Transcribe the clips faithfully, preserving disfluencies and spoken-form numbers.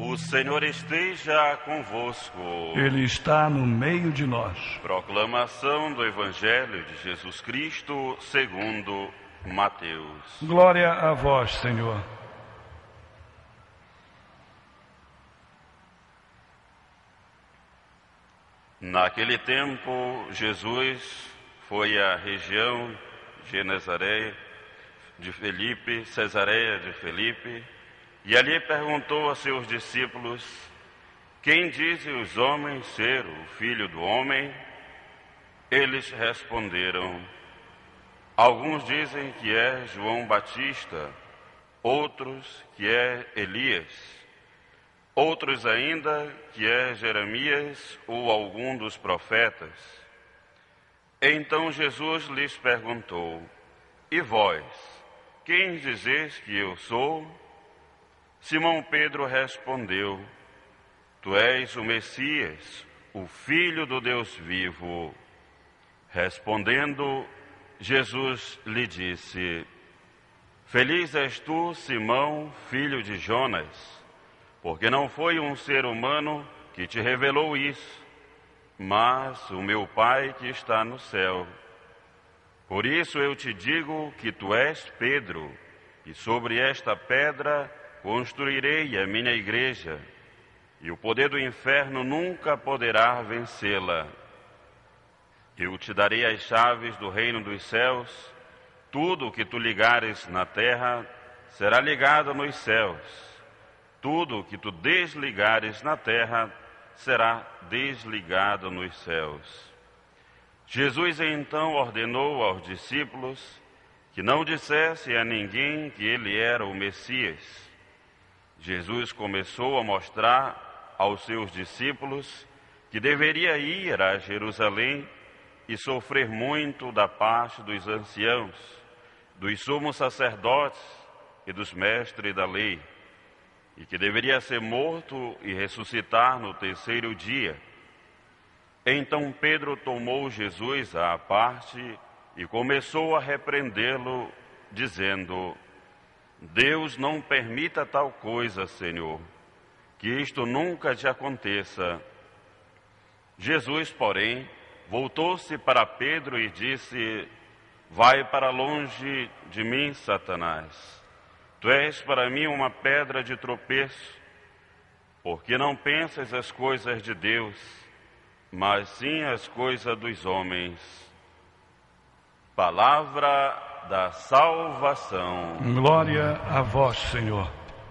O Senhor esteja convosco. Ele está no meio de nós. Proclamação do Evangelho de Jesus Cristo segundo Mateus. Glória a vós, Senhor. Naquele tempo, Jesus foi à região de Nazaré, de Felipe, Cesareia de Felipe, e ali perguntou a seus discípulos: quem dizem os homens ser o Filho do Homem? Eles responderam: alguns dizem que é João Batista, outros que é Elias, outros ainda que é Jeremias ou algum dos profetas. Então Jesus lhes perguntou: e vós, quem dizeis que eu sou? Simão Pedro respondeu: tu és o Messias, o Filho do Deus vivo. Respondendo, Jesus lhe disse: feliz és tu, Simão, filho de Jonas, porque não foi um ser humano que te revelou isso, mas o meu Pai que está no céu. Por isso eu te digo que tu és Pedro, e sobre esta pedra construirei a minha igreja, e o poder do inferno nunca poderá vencê-la. Eu te darei as chaves do reino dos céus. Tudo o que tu ligares na terra será ligado nos céus. Tudo o que tu desligares na terra será desligado nos céus. Jesus então ordenou aos discípulos que não dissessem a ninguém que ele era o Messias. Jesus começou a mostrar aos seus discípulos que deveria ir a Jerusalém e sofrer muito da parte dos anciãos, dos sumos sacerdotes e dos mestres da lei, e que deveria ser morto e ressuscitar no terceiro dia. Então Pedro tomou Jesus à parte e começou a repreendê-lo, dizendo: Deus não permita tal coisa, Senhor, que isto nunca te aconteça. Jesus, porém, voltou-se para Pedro e disse: vai para longe de mim, Satanás. Tu és para mim uma pedra de tropeço, porque não pensas as coisas de Deus, mas sim as coisas dos homens. Palavra da salvação. Glória a vós, Senhor.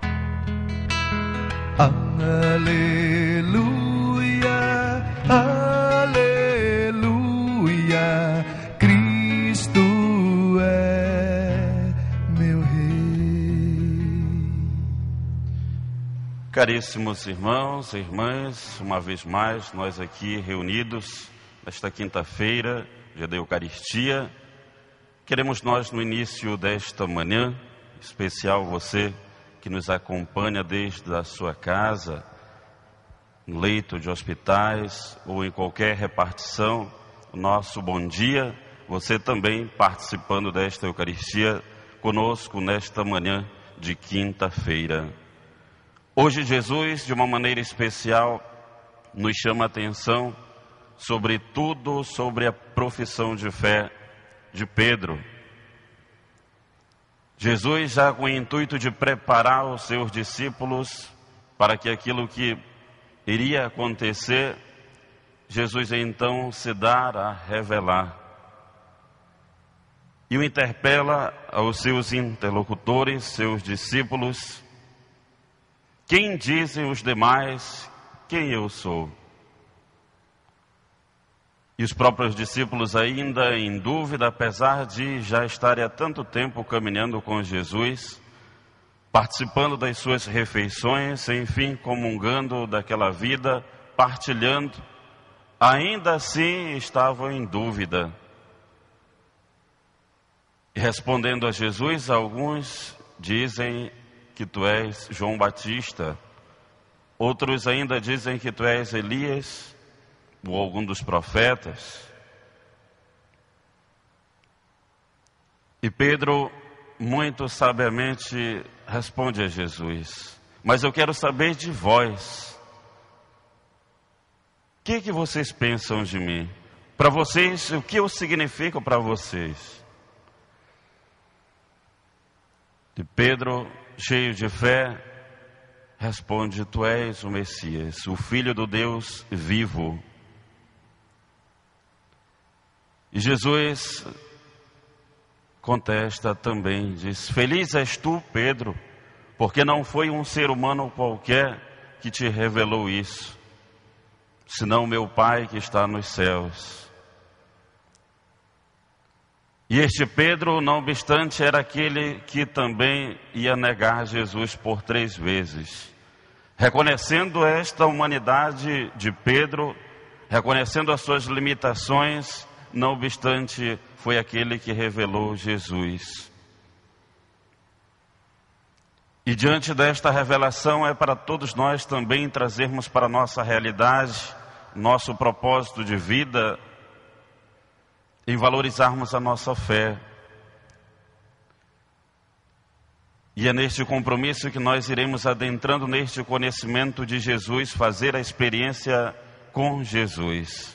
Aleluia, aleluia, Cristo é meu Rei. Caríssimos irmãos e irmãs, uma vez mais nós aqui reunidos nesta quinta-feira, dia da Eucaristia. Queremos nós, no início desta manhã, em especial você que nos acompanha desde a sua casa, no leito de hospitais ou em qualquer repartição, o nosso bom dia. Você também participando desta Eucaristia conosco nesta manhã de quinta-feira. Hoje Jesus, de uma maneira especial, nos chama a atenção sobre tudo sobre a profissão de fé de Pedro. Jesus, já com o intuito de preparar os seus discípulos para que aquilo que iria acontecer, Jesus então se dá a revelar. E o interpela aos seus interlocutores, seus discípulos: quem dizem os demais quem eu sou? E os próprios discípulos ainda em dúvida, apesar de já estarem há tanto tempo caminhando com Jesus, participando das suas refeições, enfim, comungando daquela vida, partilhando, ainda assim estavam em dúvida. E respondendo a Jesus, alguns dizem que tu és João Batista, outros ainda dizem que tu és Elias, ou algum dos profetas. E Pedro muito sabiamente responde a Jesus: mas eu quero saber de vós. O que, que vocês pensam de mim? Para vocês, o que eu significo para vocês? E Pedro, cheio de fé, responde: tu és o Messias, o Filho do Deus vivo. E Jesus contesta também, diz: feliz és tu, Pedro, porque não foi um ser humano qualquer que te revelou isso, senão meu Pai que está nos céus. E este Pedro, não obstante, era aquele que também ia negar Jesus por três vezes. Reconhecendo esta humanidade de Pedro, reconhecendo as suas limitações, não obstante, foi aquele que revelou Jesus. E diante desta revelação é para todos nós também trazermos para a nossa realidade, nosso propósito de vida, em valorizarmos a nossa fé. E é neste compromisso que nós iremos adentrando neste conhecimento de Jesus, fazer a experiência com Jesus.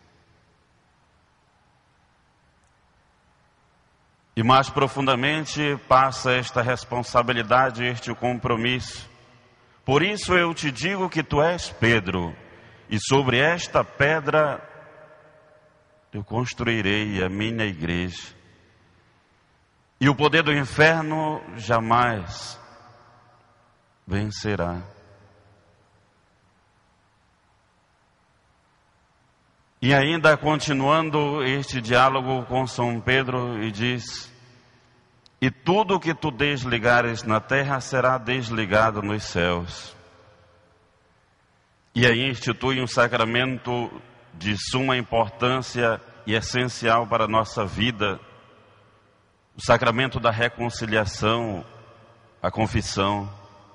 E mais profundamente passa esta responsabilidade, este compromisso. Por isso eu te digo que tu és Pedro, e sobre esta pedra eu construirei a minha igreja. E o poder do inferno jamais vencerá. E ainda continuando este diálogo com São Pedro, e diz: e tudo que tu desligares na terra será desligado nos céus. E aí institui um sacramento de suma importância e essencial para a nossa vida, o sacramento da reconciliação, a confissão.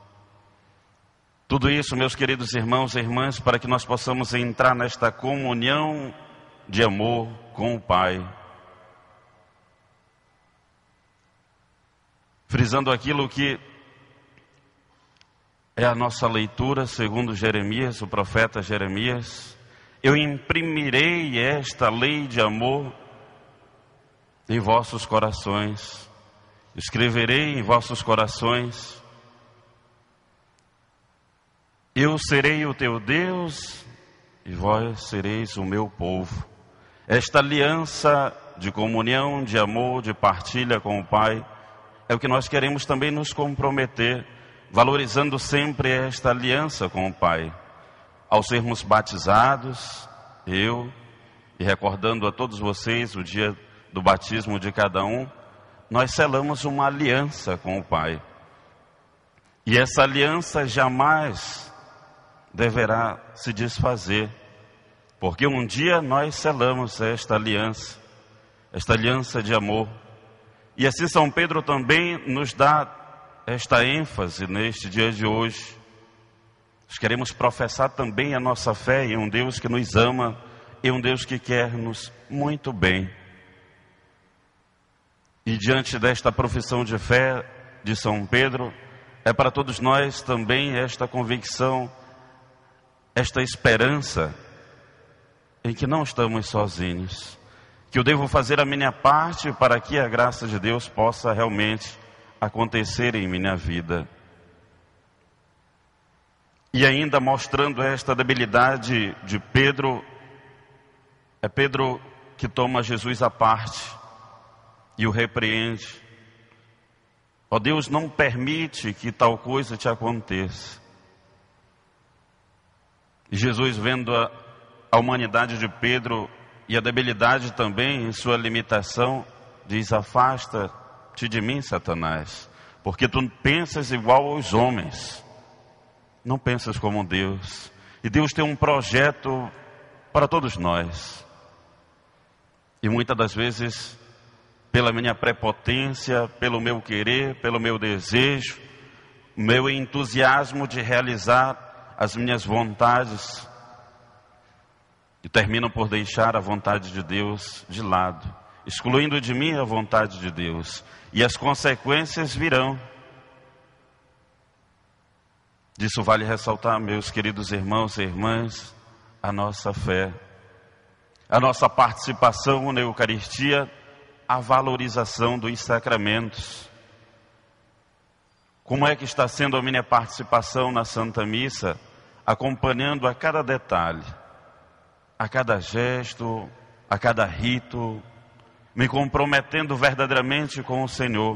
Tudo isso, meus queridos irmãos e irmãs, para que nós possamos entrar nesta comunhão de amor com o Pai. Frisando aquilo que é a nossa leitura, segundo Jeremias, o profeta Jeremias: eu imprimirei esta lei de amor em vossos corações, escreverei em vossos corações. Eu serei o teu Deus e vós sereis o meu povo. Esta aliança de comunhão, de amor, de partilha com o Pai, é o que nós queremos também nos comprometer, valorizando sempre esta aliança com o Pai. Ao sermos batizados, eu, e recordando a todos vocês o dia do batismo de cada um, nós selamos uma aliança com o Pai. E essa aliança jamais deverá se desfazer, porque um dia nós selamos esta aliança, esta aliança de amor. E assim São Pedro também nos dá esta ênfase neste dia de hoje. Nós queremos professar também a nossa fé em um Deus que nos ama, em um Deus que quer nos muito bem. E diante desta profissão de fé de São Pedro, é para todos nós também esta convicção, esta esperança em que não estamos sozinhos, que eu devo fazer a minha parte para que a graça de Deus possa realmente acontecer em minha vida. E ainda mostrando esta debilidade de Pedro, é Pedro que toma Jesus à parte e o repreende. Ó Deus, não permite que tal coisa te aconteça. E Jesus, vendo a, a humanidade de Pedro e a debilidade também em sua limitação, diz: afasta-te de mim, Satanás, porque tu pensas igual aos homens, não pensas como Deus. E Deus tem um projeto para todos nós. E muitas das vezes, pela minha prepotência, pelo meu querer, pelo meu desejo, meu entusiasmo de realizar as minhas vontades, e termino por deixar a vontade de Deus de lado, excluindo de mim a vontade de Deus. E as consequências virão. Disso vale ressaltar, meus queridos irmãos e irmãs, a nossa fé, a nossa participação na Eucaristia, a valorização dos sacramentos. Como é que está sendo a minha participação na Santa Missa, acompanhando a cada detalhe, a cada gesto, a cada rito, me comprometendo verdadeiramente com o Senhor.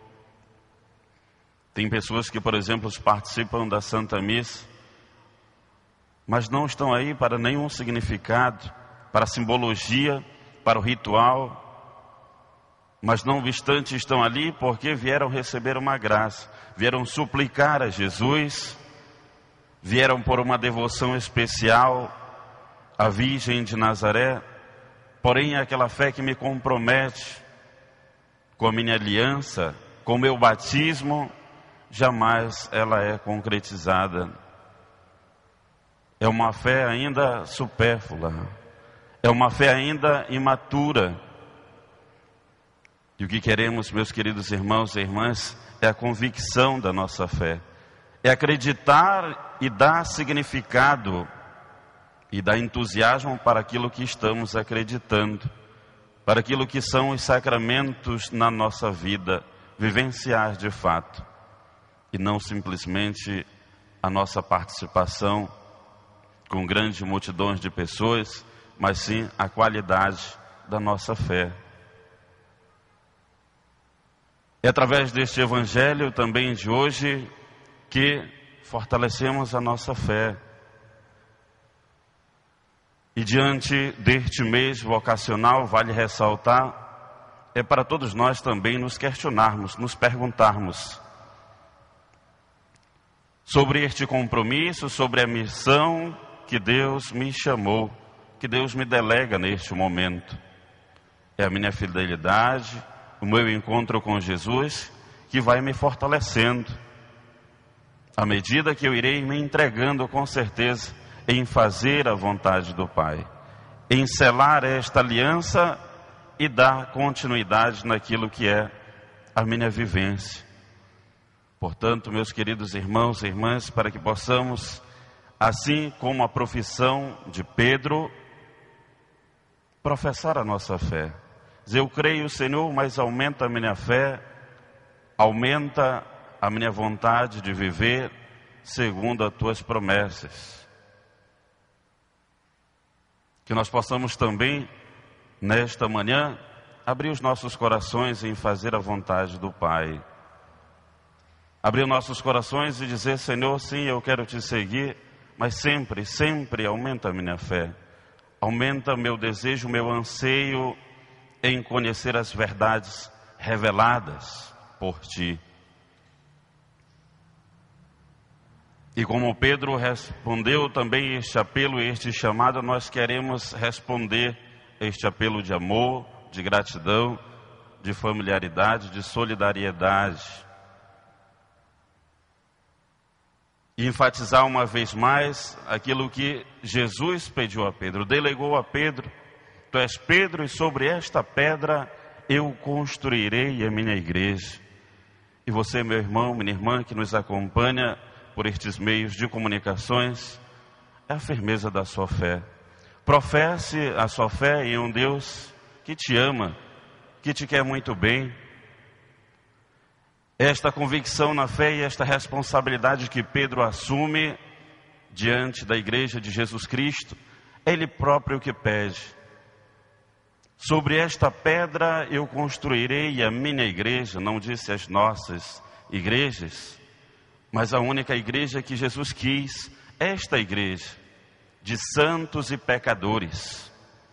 Tem pessoas que, por exemplo, participam da Santa Missa, mas não estão aí para nenhum significado, para a simbologia, para o ritual, mas não obstante estão ali porque vieram receber uma graça, vieram suplicar a Jesus, vieram por uma devoção especial à Virgem de Nazaré, porém aquela fé que me compromete com a minha aliança, com o meu batismo, jamais ela é concretizada. É uma fé ainda supérflua, é uma fé ainda imatura. E o que queremos, meus queridos irmãos e irmãs, é a convicção da nossa fé, é acreditar e dar significado e dar entusiasmo para aquilo que estamos acreditando, para aquilo que são os sacramentos na nossa vida, vivenciar de fato, e não simplesmente a nossa participação com grandes multidões de pessoas, mas sim a qualidade da nossa fé. É através deste Evangelho também de hoje que fortalecemos a nossa fé. E diante deste mês vocacional, vale ressaltar, é para todos nós também nos questionarmos, nos perguntarmos sobre este compromisso, sobre a missão que Deus me chamou, que Deus me delega neste momento. É a minha fidelidade, o meu encontro com Jesus, que vai me fortalecendo, à medida que eu irei me entregando com certeza em fazer a vontade do Pai, em selar esta aliança e dar continuidade naquilo que é a minha vivência. Portanto, meus queridos irmãos e irmãs, para que possamos, assim como a profissão de Pedro, professar a nossa fé. Dizer, eu creio, Senhor, mas aumenta a minha fé, aumenta a minha vontade de viver segundo as tuas promessas. Que nós possamos também, nesta manhã, abrir os nossos corações em fazer a vontade do Pai. Abrir nossos corações e dizer, Senhor, sim, eu quero te seguir, mas sempre, sempre aumenta a minha fé. Aumenta meu desejo, meu anseio em conhecer as verdades reveladas por ti. E como Pedro respondeu também este apelo, este chamado, nós queremos responder este apelo de amor, de gratidão, de familiaridade, de solidariedade. E enfatizar uma vez mais aquilo que Jesus pediu a Pedro, delegou a Pedro: tu és Pedro e sobre esta pedra eu construirei a minha igreja. E você, meu irmão, minha irmã, que nos acompanha por estes meios de comunicações, é a firmeza da sua fé. Professe a sua fé em um Deus que te ama, que te quer muito bem. Esta convicção na fé e esta responsabilidade que Pedro assume diante da igreja de Jesus Cristo, é Ele próprio que pede. Sobre esta pedra eu construirei a minha igreja, não disse as nossas igrejas, mas a única igreja que Jesus quis, esta igreja, de santos e pecadores.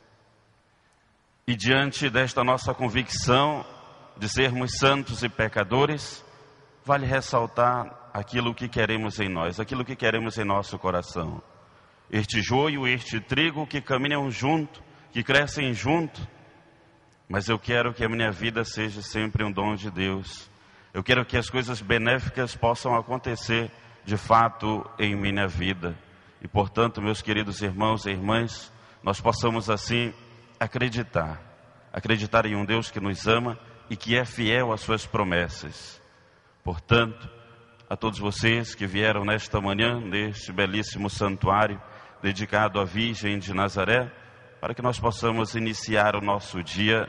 E diante desta nossa convicção de sermos santos e pecadores, vale ressaltar aquilo que queremos em nós, aquilo que queremos em nosso coração. Este joio, este trigo que caminham junto, que crescem junto, mas eu quero que a minha vida seja sempre um dom de Deus. Eu quero que as coisas benéficas possam acontecer de fato em minha vida. E portanto, meus queridos irmãos e irmãs, nós possamos assim acreditar, acreditar em um Deus que nos ama e que é fiel às suas promessas. Portanto, a todos vocês que vieram nesta manhã, neste belíssimo santuário dedicado à Virgem de Nazaré, para que nós possamos iniciar o nosso dia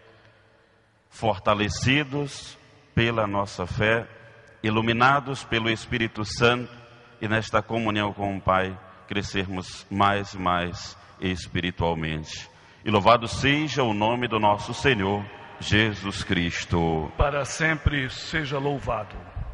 fortalecidos pela nossa fé, iluminados pelo Espírito Santo e nesta comunhão com o Pai, crescermos mais e mais espiritualmente. E louvado seja o nome do nosso Senhor Jesus Cristo. Para sempre seja louvado.